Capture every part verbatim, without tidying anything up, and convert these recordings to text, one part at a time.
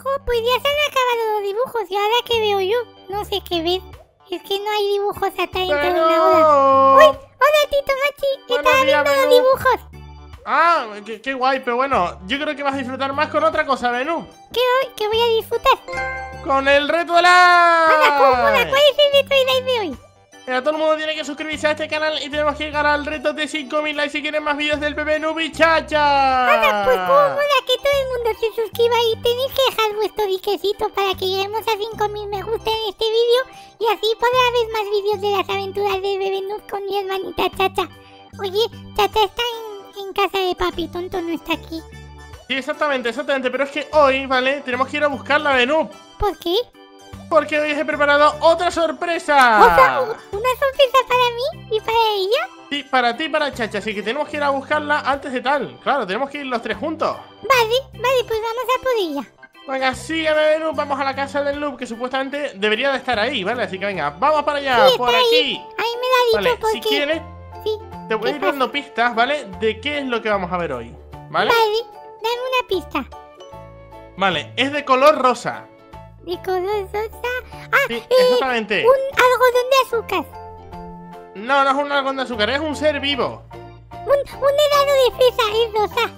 Jo, pues ya se han acabado los dibujos y ahora que veo yo, no sé qué ver. Es que no hay dibujos hasta dentro de una hora. ¡Uy! ¡Hola, Tito Machi! Estaba viendo los dibujos. Ah, qué, qué guay, pero bueno, yo creo que vas a disfrutar más con otra cosa, Benú. ¿Qué, ¿Qué voy a disfrutar? Con el reto de la... Hola, ¿cómo? ¿Cuál es el reto de like de hoy? Mira, todo el mundo tiene que suscribirse a este canal y tenemos que llegar al reto de cinco mil likes si quieren más vídeos del bebé Nubi Chacha. Hola, pues cómo mola que todo el mundo se suscriba y tenéis que dejar vuestro diquecito para que lleguemos a cinco mil me gusta en este vídeo y así podrá haber más vídeos de las aventuras del bebé Nub con mi hermanita Chacha. Oye, Chacha está en, en casa de papi, tonto no está aquí. Sí, exactamente, exactamente, pero es que hoy, ¿vale? Tenemos que ir a buscarla, Benú. ¿Por qué? Porque hoy os he preparado otra sorpresa. ¿Otra? ¿Una sorpresa para mí y para ella? Sí, para ti y para Chacha, así que tenemos que ir a buscarla antes de tal. Claro, tenemos que ir los tres juntos. Vale, vale, pues vamos a por ella. Venga, sígueme, Benú, vamos a la casa del Noob, que supuestamente debería de estar ahí, ¿vale? Así que venga, vamos para allá, Sí, por está aquí. ahí. Ahí me la ha dicho Vale, porque... si quieres, Sí. te voy a ir ¿Qué dando pistas, ¿vale? De qué es lo que vamos a ver hoy, ¿vale? Vale, dame una pista. Vale, es de color rosa. De color rosa. Ah, Sí, eh, exactamente. un algodón de azúcar. No, no es un algodón de azúcar, es un ser vivo. Un, un helado de fresa es rosa.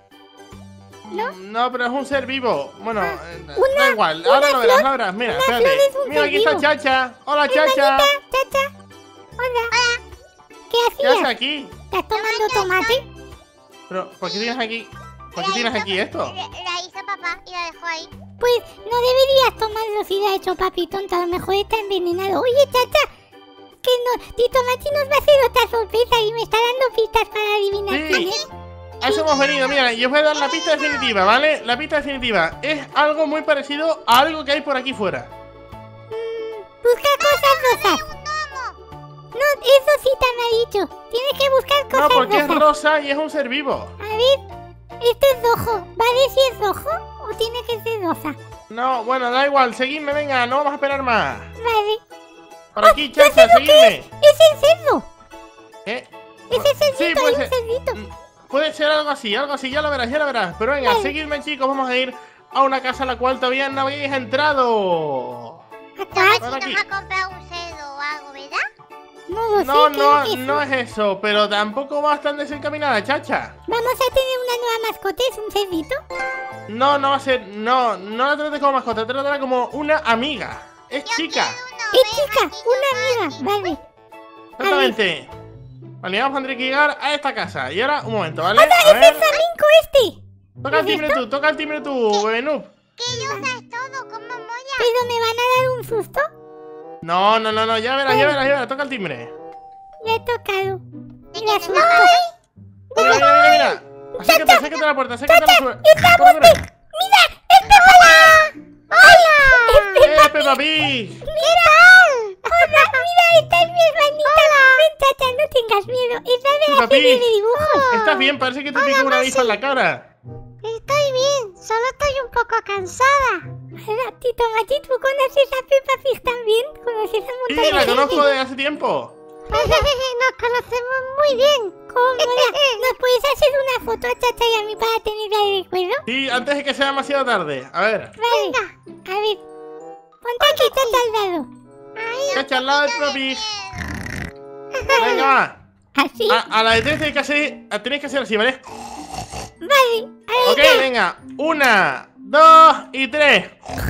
¿No? No, pero es un ser vivo. Bueno, Ah, eh, una- da igual, una ahora lo verás, flor- lo verás. Mira, una espérate. flor es un Mira, ser aquí está vivo. Chacha. Hola, Chacha. Hermanita, Chacha. Hola. ¿Qué ¿Qué haces hacías? aquí? ¿Estás tomando tomate? Pero, ¿por qué tienes aquí? ¿Por qué tienes aquí esto? La, la hizo papá y la dejó ahí. Pues no deberías tomarlo si lo ha hecho papi tonto. A lo mejor está envenenado. Oye, Chacha, que no, Tito Machi nos va a hacer otra sorpresa y me está dando pistas para adivinar Sí. quién es. A eso hemos venido, mira, y os voy a dar la pista definitiva, ¿vale? La pista definitiva es algo muy parecido a algo que hay por aquí fuera. Mm, busca cosas rosas. No, eso sí te me ha dicho. Tienes que buscar No, cosas porque es rosas. rosa y es un ser vivo. A ver, esto es rojo. ¿Vale si es rojo o tiene que ser rosa? No, bueno, da igual, seguidme, venga, no vamos a esperar más. Vale. Por aquí, ¡Ah, ya Chacha, sé lo que seguidme. es! ¡Es el cerdo! ¿Eh? ¡Es el cerdito! Sí, ¡Hay puede un ser. cerdito! Mm, Puede ser algo así, algo así, ya lo verás, ya lo verás. Pero venga, Vale. seguidme, chicos, vamos a ir a una casa a la cual todavía no habéis entrado. ¿Acá? Si Ven nos aquí. ha comprado un cerdo o algo, ¿verdad? No lo No, sé, creo no, que no sí. es eso, pero tampoco vas tan desencaminada, Chacha. Vamos a tener una nueva mascota, ¿es un cerdito? No, no va a ser, no, no la trates como mascota, trátala como una amiga. Es Yo chica, quiero ¡Es chica! ¡Una amiga! Vale. exactamente. Vale, vamos a tener que llegar a esta casa. Y ahora, un momento, ¿vale? ¡Anda, A es el ver, flamenco este! toca el ¿Es timbre esto? tú, toca el timbre tú, bebé noob. Que lo usas todo como mola. ¿Pero me van a dar un susto? No, no, no, no, ya verás, ya verás, ya verás, toca el timbre. Le he tocado. ¿De Me qué asusto. te Mira, mira, mira, mira. Acércate, acércate a la puerta, acércate a la puerta. ¡Está Corre, corre. ¡Mira! ¡Es Peppa! ¡Hola! ¡Es ¡Eh, Peppa Pig! ¡Mira! ¡Hola! ¡Mira! ¡Esta es mi hermanita! ¡Ven, Chacha! No tengas miedo. Es la de la Peppa serie Pig. de dibujos. ¿Estás bien? Parece que te pica una avispa en la cara. Estoy bien. Solo estoy un poco cansada. Hola, Tito Machi, ¿tú conoces a Peppa Pig también? ¿Conoces a un Sí, montón de la gente? conozco de hace tiempo. Nos conocemos muy bien. ¿Cómo mola? ¿Nos puedes hacer una foto a Chacha y a mí para tenerla de recuerdo? Sí, antes de que sea demasiado tarde. A ver, Vale. A ver. Ponte aquí, Chacha, al lado. Chacha al lado de Peppa Pig. Venga, va. Así. A, a la de tres tenéis que hacer, tenéis que hacer así, ¿vale? Vale. A ver, Ok, ya. venga. Una, dos y tres.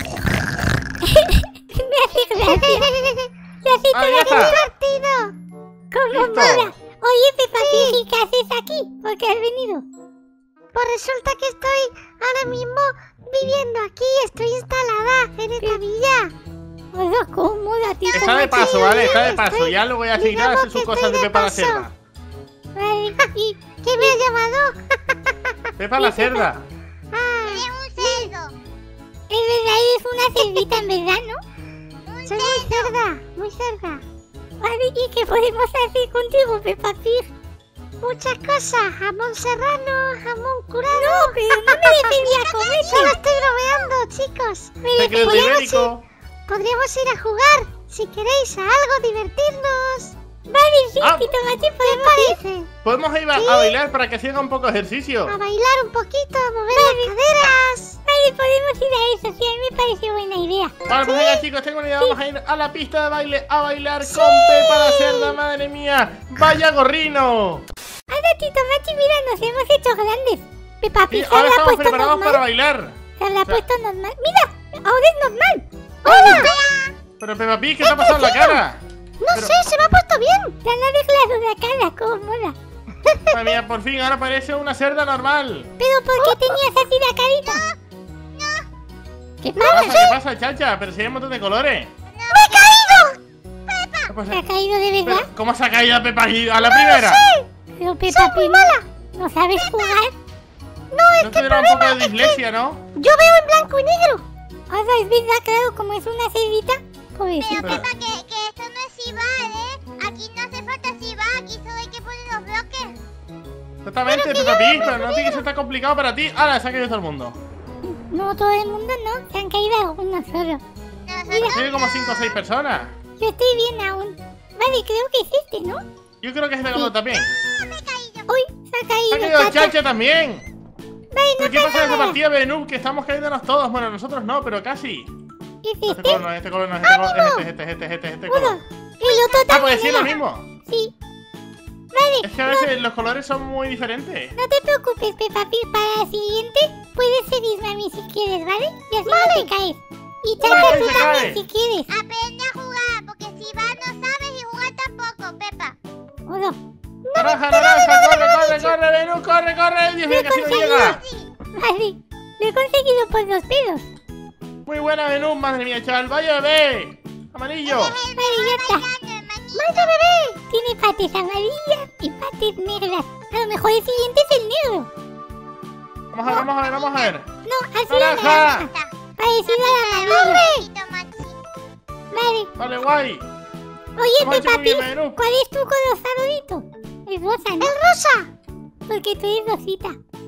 Me hace gracia. Le has hecho Vale, ya la está. divertido. ¿Cómo Listo. mola? Oye, Peppa Pig, ¿y qué haces aquí? ¿Por qué has venido? Pues resulta que estoy ahora mismo viviendo aquí, estoy instalada en esta villa. Hola, ¿cómo mola, Tito Está de Machi? paso, ¿vale? Está de paso. Estoy- Ya luego ya se irá a digamos hacer sus que cosas estoy de de Pepa la paso. Cerda. Vale, y ¿Quién me ha llamado? Pepa la Cerda. Ah, Es un cerdo. es verdad, eres una cerdita en verdad, ¿no? Un soy muy cerdo. cerda, muy cerda. Vale, ¿y qué podemos hacer contigo, Peppa Pig? Muchas cosas, jamón serrano, jamón curado. No, pero no me debería Solo comer. estoy bromeando, chicos. Secreto podríamos ibérico. Podríamos ir a jugar, si queréis, a algo, divertirnos. Vale, sí, Ah. Tito Machi, ¿Qué podemos ir. parece? Podemos ir a, a bailar para que se haga un poco de ejercicio. A bailar un poquito, a mover las caderas. Vale, podemos ir a eso, sí, me parece buena idea. Vale, pues venga, chicos, tengo una idea. Vamos a ir a la pista de baile a bailar con Pepa la cerda. Madre mía, vaya gorrino. Anda, Tito Machi, mira, nos hemos hecho grandes. Peppa Pig Y se ahora habrá estamos puesto preparados normal. para bailar. Se habrá O sea, puesto normal. Mira, ahora es normal. ¡Hola! Pero Pepa Pig, ¿qué te ha pasado en la cara? No Pero- sé, se me ha puesto bien. Te han arreglado la cara, cómo mola. Madre mía, por fin, ahora parece una cerda normal. Pero ¿por qué tenías así la carita? ¿Qué ¿Qué pasa? pasa? ¿Qué pasa, chacha? Pero si hay un montón de colores. ¡Me he caído! ¿Qué pasa? ¿Se ha caído de Pero, verdad? ¿cómo se ha caído Pepa Pig a la primera? Pero Peppa Pig, ¿no sabes jugar? No, es No que el tendrá un poco problema de es que dislexia, ¿no? yo veo en blanco y negro. O sea, es verdad, claro, como es una cerdita, Pero pobrecita. Pero- Pepa, que, que esto no es Cibar, ¿eh? Aquí no hace falta Cibar, aquí solo hay que poner los bloques. Exactamente, Pepa Pig, pero no tiene que ser tan complicado para ti. Ahora se ha caído todo el mundo. No, todo el mundo no, se han caído algunos solo. Nosotros Tiene como cinco o seis personas. Yo estoy bien aún. Vale, creo que es este, ¿no? Yo creo que es de otro también. me he caído. Uy, se ha Se ha caído, caído Chacha. Chacha también. Vale, ¿Pero no qué pasa pasa en esta nada. partida, Benú? Que estamos cayéndonos todos. Bueno, nosotros no, pero casi. ¿Es Este este? color no es, este color no es, este color es este, este, este, este, este Uno. color. El otro Ah, también pues sí, es lo era. mismo. Sí. Vale, Es que a veces los colores son muy diferentes. no te preocupes, Peppa Pig. Para la siguiente puedes seguirme a mí si quieres, ¿vale? Y así no te caes. Y Chacha, Vale, tú se también cae. si quieres. Aprende a jugar, porque Cibar no sabes y jugar tampoco, Pepa. Uno. Naranja, naranja, corre, corre, corre, Benú, corre, corre. Dios mío, Lo he casi no conseguido. llega. Vale, lo he conseguido por los pelos. Muy buena, Benú, madre mía, chaval. Vaya bebé. Amarillo. Vale, ya está. Bailando, hermanito. ¡Vaya bebé! Tiene patas amarillas y patas negras. A lo mejor el siguiente es el negro. Vamos a ver, vamos a ver, vamos a ver. No, así la Naranja. naranja. Parecido al amarillo. Tito Machi. Vale. Vale, guay. Oye, Hemos hecho Peppa muy bien, Pig, Menú. ¿cuál es tu color favorito? Es rosa, ¿no? ¡El rosa! Porque tú eres rosita.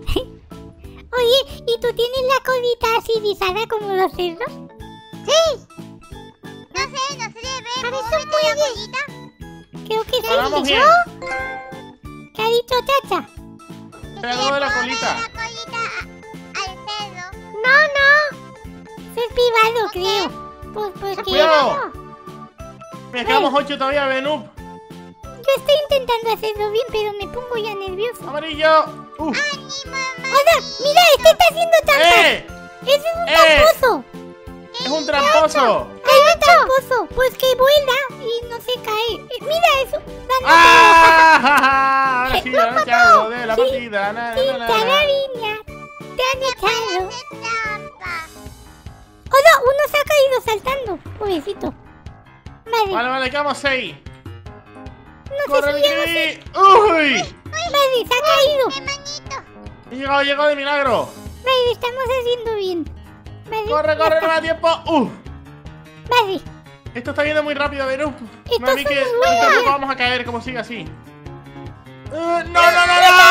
Oye, ¿y tú tienes la colita así rizada como los cerdos? ¡Sí! No sé, no se le ve. Parece ¿Puedo un meter la muelle. colita? Creo que sí. Vamos bien. ¿Qué ha dicho Chacha? Que Pero se de le la puedo colita. meter la colita a- al cerdo. No, no. Eso es privado, creo. Pues porque Cuidado. Mira, quedamos ocho todavía, Benú. yo estoy intentando hacerlo bien, pero me pongo ya nervioso. Amarillo. Uh. ¡Hola! ¡Mira! ¡Este está haciendo trampas! ¡Eh! ¡Ese es un ¡Eh! tramposo! Es un tramposo. ¡Es un tramposo! Pues que vuela y no se cae. Eh, ¡Mira eso! ¡Dando ¡Ah! ja, ja! Ahora sí, ¡Lo lo han mató! echado de la Sí. partida. Na, na, na, na. ¡Carabiña! ¡Te han echado! Hace trampa. ¡Hola! Uno se ha caído saltando. Pobrecito. Vale. Vale, vale, quedamos seis. No ¡Corre, sé si llegamos. Gris! ¡Uy! Vale, se ha caído. Hermanito. He llegado, he llegado de milagro. Vale, estamos haciendo bien. Vale. Corre, ya corre, no está. me da tiempo. ¡Uh! Vale. Esto está yendo muy rápido, Benú. Esto Me vi fue que muy bueno. tampoco vamos a caer como sigue así. Uh, ¡No, no, no,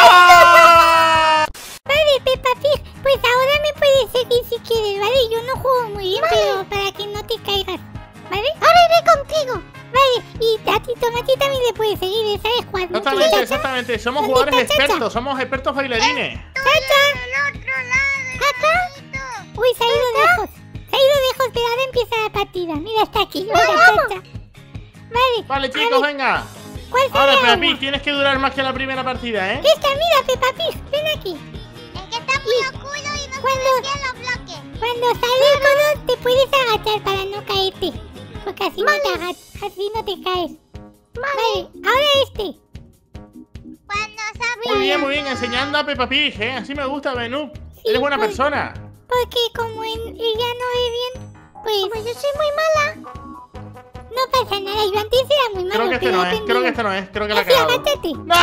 no! Vale, Peppa Pig, pues ahora me puedes seguir si quieres, ¿vale? Yo no juego muy bien, pero para que no te caigas, ¿vale? Ahora iré contigo. Vale, y a ti Tomati también le puedes seguir, él sabe jugar mucho. Exactamente, Chacha. exactamente. Somos ¿Dónde jugadores está Chacha? expertos, somos expertos bailarines. Del otro lado, hermanito. Uy, se ha ido lejos. Se ha ido lejos, pero ahora empieza la partida. Mira, está aquí. Mira, vamos. Chacha. Vale. Vale, a chicos, ver, venga. ¿cuál será Ahora, Peppa uno? Pig, tienes que durar más que la primera partida, ¿eh? Esta, mira, Peppa Pig, ven aquí. Es que está muy oscuro y no se ¿Cuándo? ven bien los bloques. Cuando sale el color, te puedes agachar para no caerte. Porque así Vale. no te agachas, así no te caes. Vale, ahora este. Cuando sabe. Muy bien, muy bien, enseñando a Peppa Pig, ¿eh? Así me gusta, Benú. Sí, Eres buena pues. persona. Porque como en- ella no ve bien, pues Como yo soy muy mala. no pasa nada. Yo antes era muy malo, Creo que este pero no he es, creo aprendido. que este no es, creo que la he Así, cagado. agáchate. ¡No!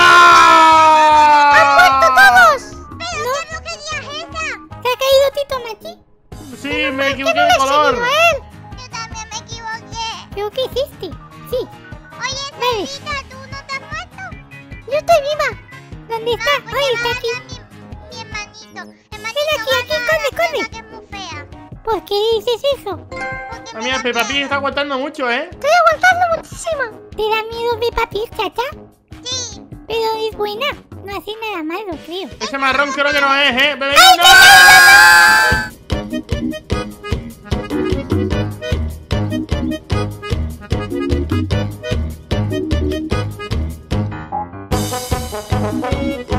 ¡Todos! ¿Pero qué brujería es esa? ¿Se ha caído Tito Machi? Sí, me equivoqué no de le he color. seguido a él? Yo también me equivoqué. Creo que es este. Sí. Oye, Vale. Cerdita, ¿tú no te has muerto? Yo estoy viva. ¿Dónde está? Pues Ay, te está va a aquí. dar mi, mi hermanito. Hermanito, Ven aquí, aquí, gana corre, la corre. Pepa, que es muy fea. ¿Por qué dices eso? Porque Ah, me mira, da Peppa Pig miedo. está aguantando mucho, ¿eh? Estoy aguantando muchísimo. ¿Te da miedo Peppa Pig, Chacha? Sí. Pero es buena. No hace nada malo, creo. Ese marrón creo que no es, ¿eh? ¡Bebé, no! Adiós.